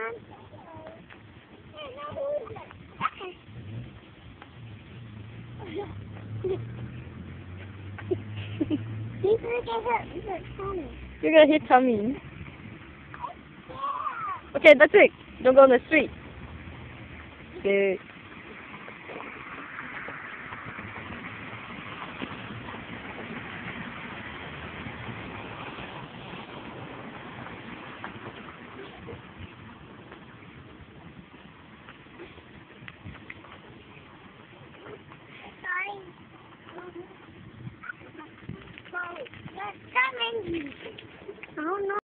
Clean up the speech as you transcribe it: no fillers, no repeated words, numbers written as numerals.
You're gonna hit Tommy. Okay, that's it. Don't go on the street. Good.